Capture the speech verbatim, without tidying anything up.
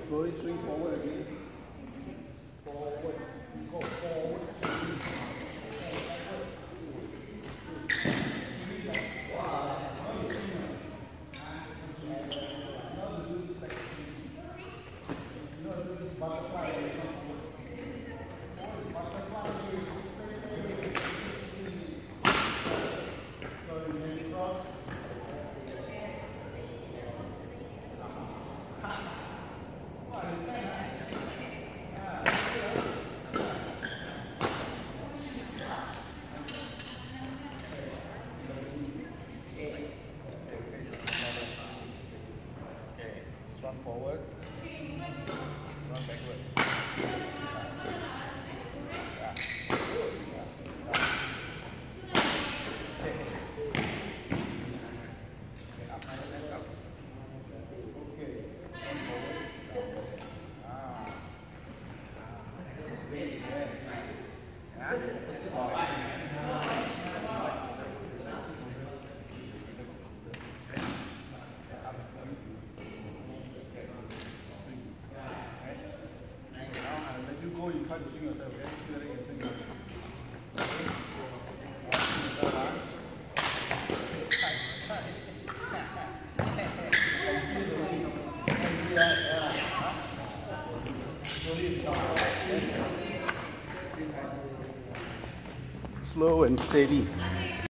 Slowly swing forward again. Forward. Go forward. Run forward, run backward. Yeah. Good. Yeah. Okay. Okay, up, up, up. Okay, run forward. Ah. Very good. Yeah. You go, you try to swing yourself, okay? See whether you can swing yourself. Slow and steady.